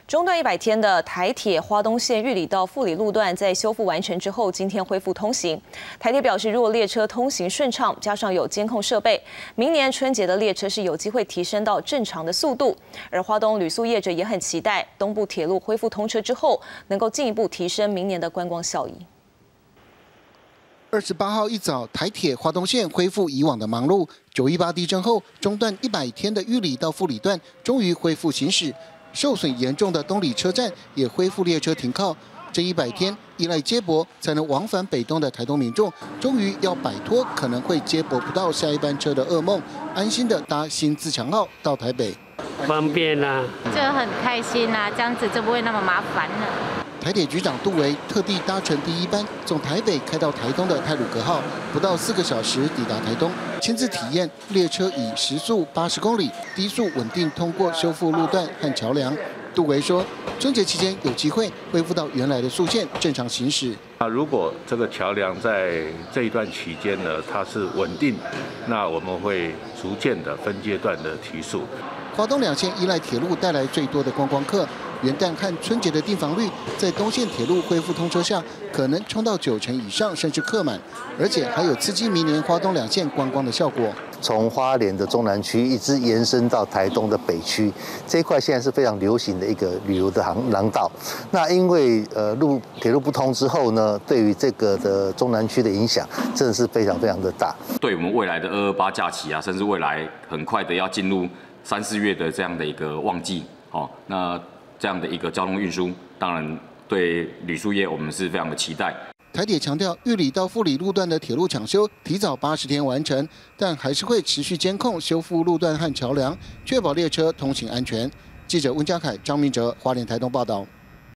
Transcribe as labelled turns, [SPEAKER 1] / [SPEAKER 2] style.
[SPEAKER 1] 中断100天的台铁花东线玉里到富里路段在修复完成之后，今天恢复通行。台铁表示，如果列车通行顺畅，加上有监控设备，明年春节的列车是有机会提升到正常的速度。而花东旅宿业者也很期待东部铁路恢复通车之后，能够进一步提升明年的观光效益。
[SPEAKER 2] 28号一早，台铁花东线恢复以往的忙碌。918地震后中断100天的玉里到富里段终于恢复行驶。 受损严重的东里车站也恢复列车停靠，这100天依赖接驳才能往返北东的台东民众，终于要摆脱可能会接驳不到下一班车的噩梦，安心的搭新自强号到台北。
[SPEAKER 3] 方便啦，
[SPEAKER 4] 就很开心啦，这样子就不会那么麻烦了。
[SPEAKER 2] 台铁局长杜维特地搭乘第1班从台北开到台东的太鲁阁号，不到4个小时抵达台东，亲自体验列车以时速80公里低速稳定通过修复路段和桥梁。杜维说，春节期间有机会恢复到原来的速线正常行驶。
[SPEAKER 5] 如果这个桥梁在这一段期间呢，它是稳定，那我们会逐渐的分阶段的提速。
[SPEAKER 2] 花东2线依赖铁路带来最多的观光客。 元旦和春节的订房率，在东线铁路恢复通车下，可能冲到90%以上，甚至客满，而且还有刺激明年花东2线观光的效果。
[SPEAKER 6] 从花莲的中南区一直延伸到台东的北区，这一块现在是非常流行的一个旅游的廊道。那因为铁路不通之后呢，对于这个的中南区的影响，真的是非常非常的大。
[SPEAKER 7] 对我们未来的228假期啊，甚至未来很快的要进入3、4月的这样的一个旺季，那。 这样的一个交通运输，当然对旅宿业我们是非常的期待。
[SPEAKER 2] 台铁强调，玉里到富里路段的铁路抢修提早80天完成，但还是会持续监控修复路段和桥梁，确保列车通行安全。记者温家凯、张明哲，花莲台东报道。